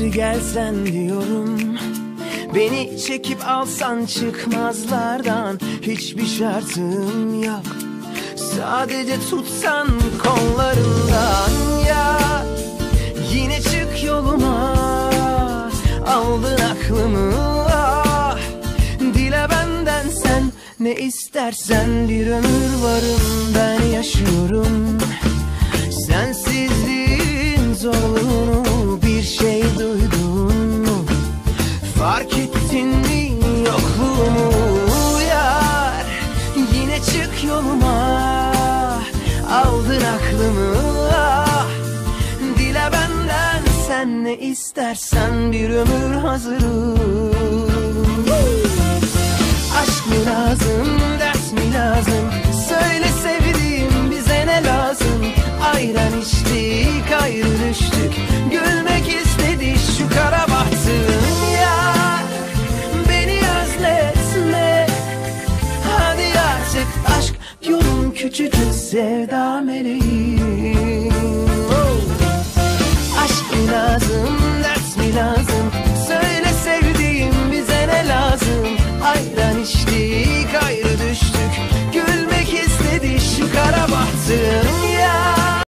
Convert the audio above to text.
Geri gelsen diyorum, beni çekip alsan çıkmazlardan. Hiçbir şartım yok, sadece tutsan kollarından. Ya yine çık yoluma, aldın aklımı. Ah, dile benden sen ne istersen, bir ömür varım ben yaşıyorum. Sensizliğin zorluğunu bir şey duydun mu? Fark ettin mi yokluğumu yar? Yine çık yoluma, aldın aklımı. Ah, dile benden sen ne istersen, bir ömür hazırım. Aşk mı lazım, ders mi lazım? Söyle sevdiğim, bize ne lazım? Ayran içtik, ayrı düştük. Gülmek istedi şu kara bahtım. Ya beni özletme, hadi artık aşk yolun küçücük sevda meleğim. Aşk mı lazım, ders mi lazım?